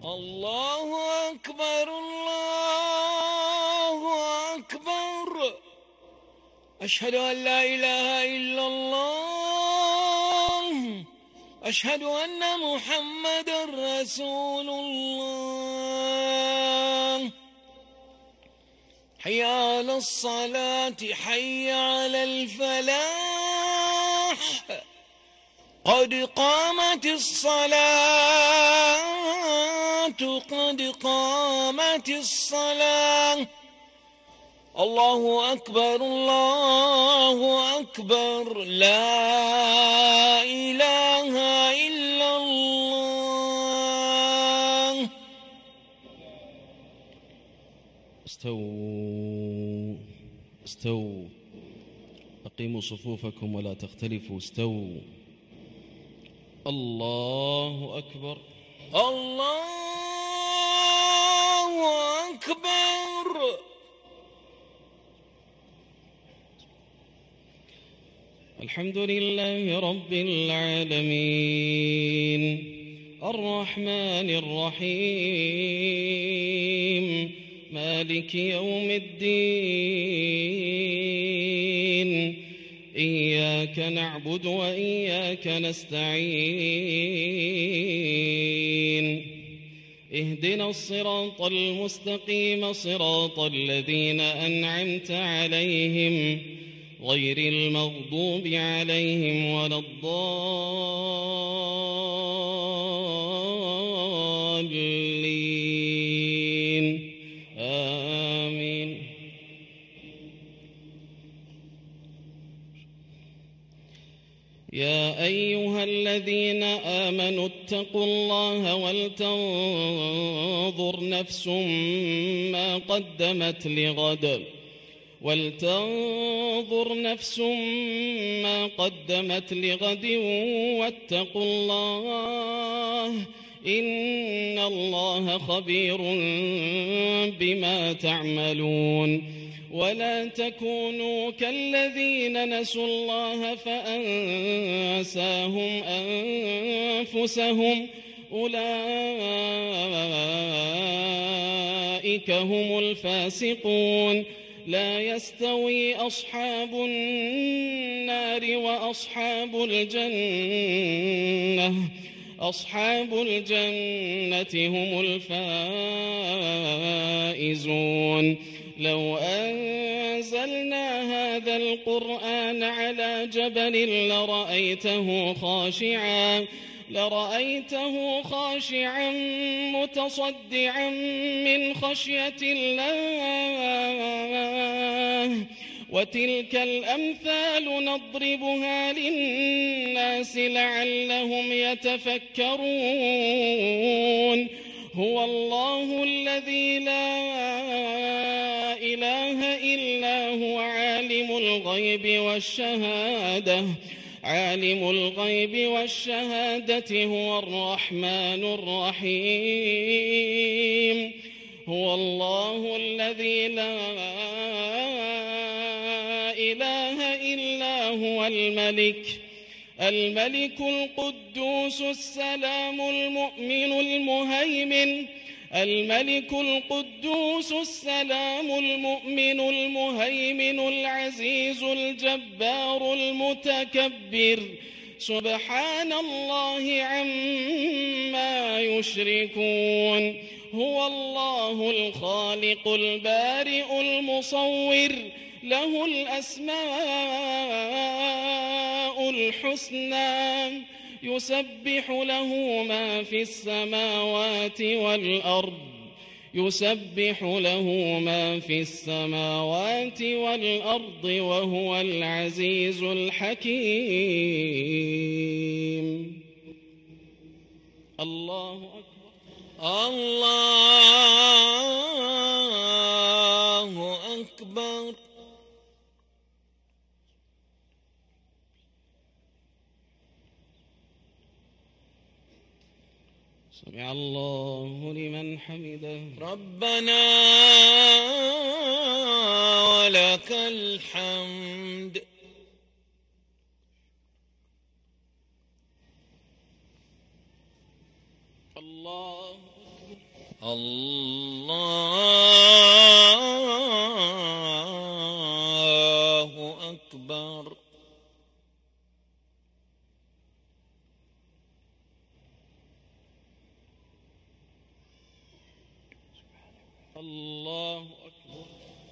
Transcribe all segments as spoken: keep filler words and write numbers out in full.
الله أكبر الله أكبر. أشهد أن لا إله إلا الله. أشهد أن محمدًا رسول الله. حي على الصلاة حي على الفلاح. قد قامت الصلاة قد قامت الصلاة. الله أكبر الله أكبر. لا إله إلا الله. استووا استووا أقيموا صفوفكم ولا تختلفوا. استووا. الله أكبر الله أكبر. الحمد لله رب العالمين الرحمن الرحيم مالك يوم الدين إياك نعبد وإياك نستعين اهدنا الصراط المستقيم صراط الذين أنعمت عليهم غير المغضوب عليهم ولا الضالين آمين. يا أيها الذين آمنوا اتقوا الله ولتنظر نفس ما قدمت لغد ولتنظر نفس ما قدمت لغد واتقوا الله إن الله خبير بما تعملون. ولا تكونوا كالذين نسوا الله فأنساهم أنفسهم أولئك هم الفاسقون. لا يستوي أصحاب النار وأصحاب الجنة أصحاب الجنة هم الفائزون. لو أنزلنا هذا القرآن على جبل لرأيته خاشعا لرأيته خاشعا متصدعا من خشية الله. وتلك الأمثال نضربها للناس لعلهم يتفكرون. هو الله الذي لا إله إلا هو عالم الغيب والشهادة عالم الغيب والشهادة هو الرحمن الرحيم. هو الله الذي لا إله إلا هو الملك الملك القدوس السلام المؤمن المهيمن الملك القدوس السلام المؤمن المهيمن العزيز الجبار المتكبر. سبحان الله عما يشركون. هو الله الخالق البارئ المصور له الأسماء الحسنى يسبح له ما في السماوات والأرض يسبح له ما في السماوات والأرض وهو العزيز الحكيم. الله أكبر الله أكبر. سمع الله لمن حمده. ربنا ولك الحمد. الله أكبر الله أكبر. الله أكبر.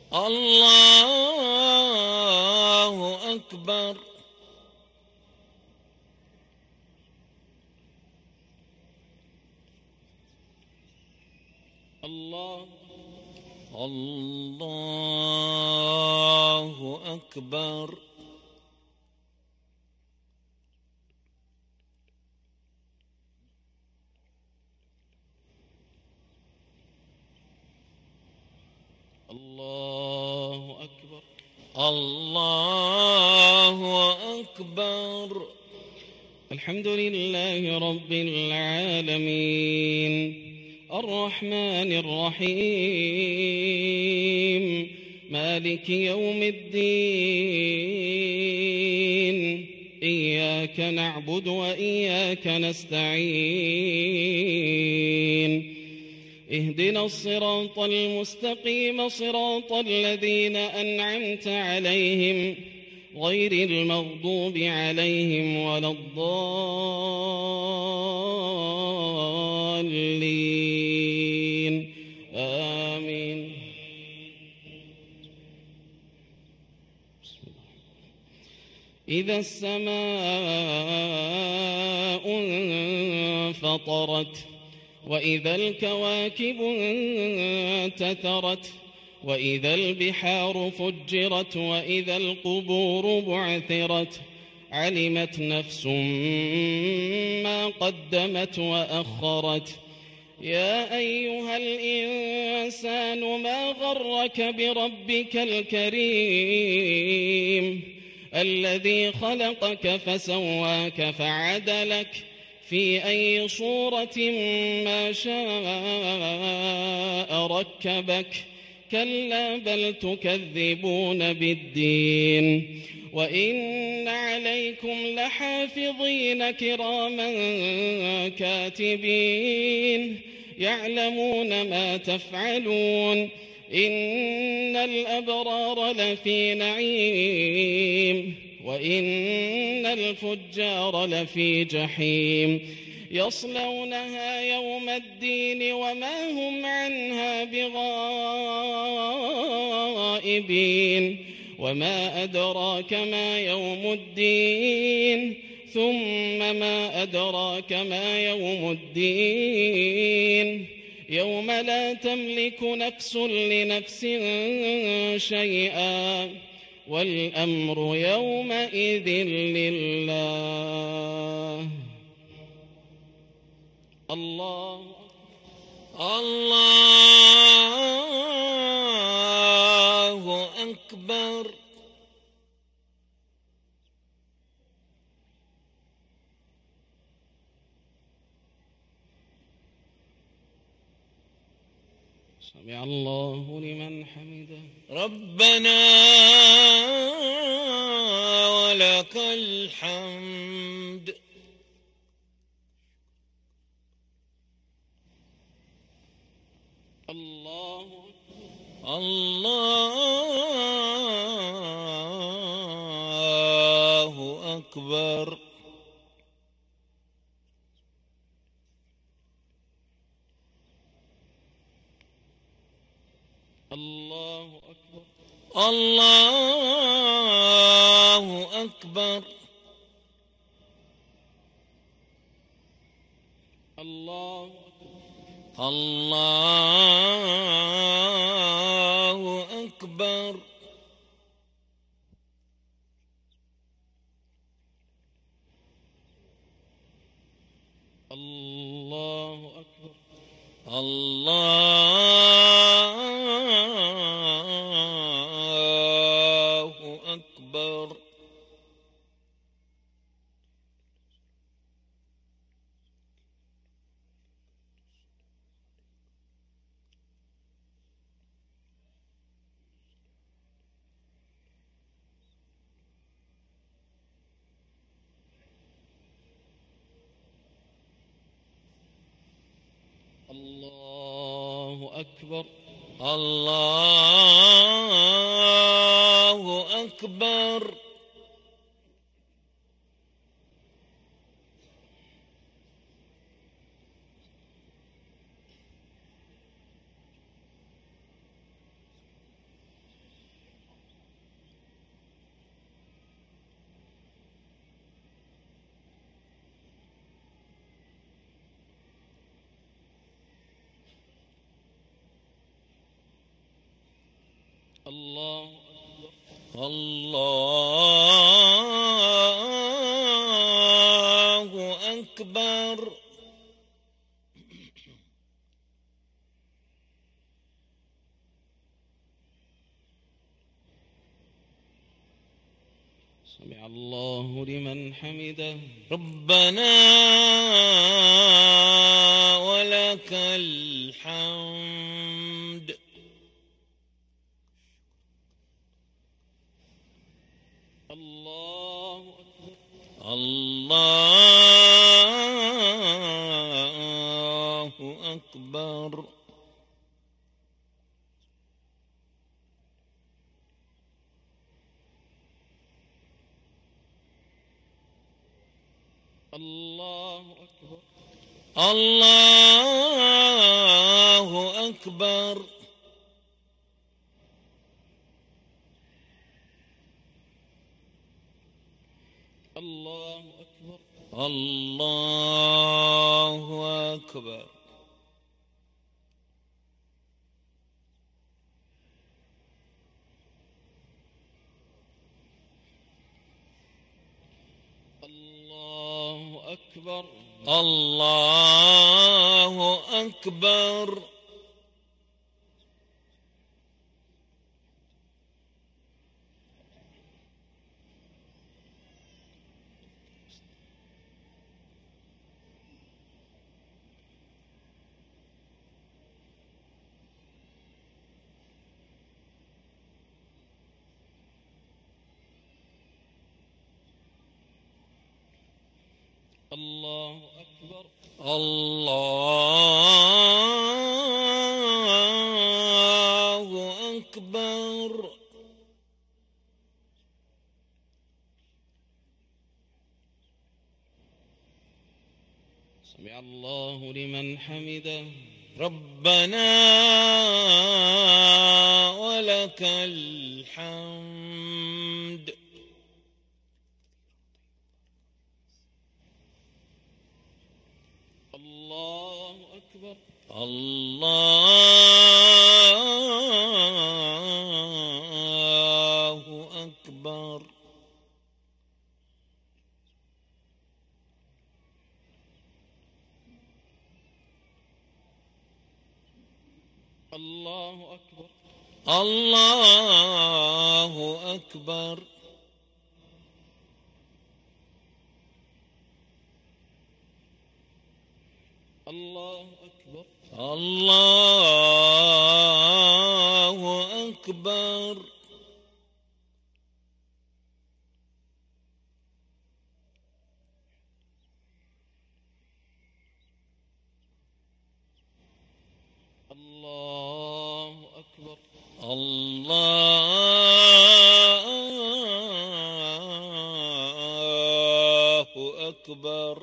الله أكبر. الله الله أكبر. الله أكبر. الله أكبر. الحمد لله رب العالمين الرحمن الرحيم مالك يوم الدين إياك نعبد وإياك نستعين اهدنا الصراط المستقيم صراط الذين أنعمت عليهم غير المغضوب عليهم ولا الضالين آمين. إذا السماء انفطرت وإذا الكواكب انتثرت وإذا البحار فجرت وإذا القبور بعثرت علمت نفس ما قدمت وأخرت. يا أيها الإنسان ما غرك بربك الكريم الذي خلقك فسواك فعدلك في أي صورة ما شاء ركبك كلا بل تكذبون بالدين وإن عليكم لحافظين كراما كاتبين يعلمون ما تفعلون. إن الأبرار لفي نعيم وإن الفجار لفي جحيم يصلونها يوم الدين وما هم عنها بغائبين. وما أدراك ما يوم الدين ثم ما أدراك ما يوم الدين يوم لا تملك نفس لنفس شيئا والأمر يومئذ لله. الله الله أكبر. سمع الله لمن حمده. ربنا ولك الحمد. الله الله أكبر. الله أكبر. الله أكبر. الله الله أكبر. الله أكبر. الله أكبر. الله أكبر الله أكبر الله الله أكبر سمع الله لمن حمده ربنا ولك الحمد الله أكبر الله أكبر الله أكبر الله أكبر الله أكبر الله أكبر الله أكبر الله أكبر الله أكبر الله أكبر سمع الله لمن حمده ربنا ولك الحمد الله أكبر الله أكبر الله أكبر الله أكبر الله أكبر الله أكبر الله أكبر الله أكبر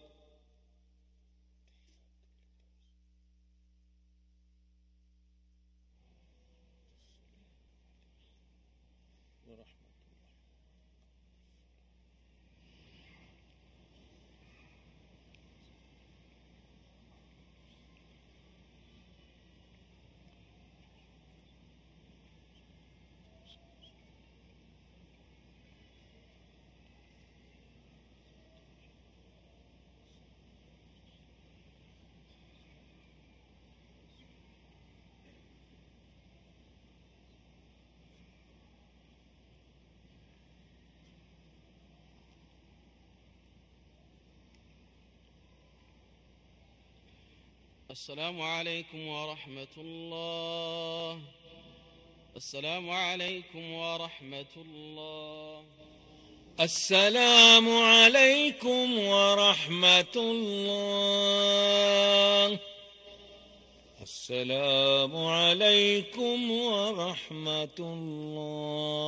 السلام عليكم ورحمة الله. السلام عليكم ورحمة الله. السلام عليكم ورحمة الله. السلام عليكم ورحمة الله.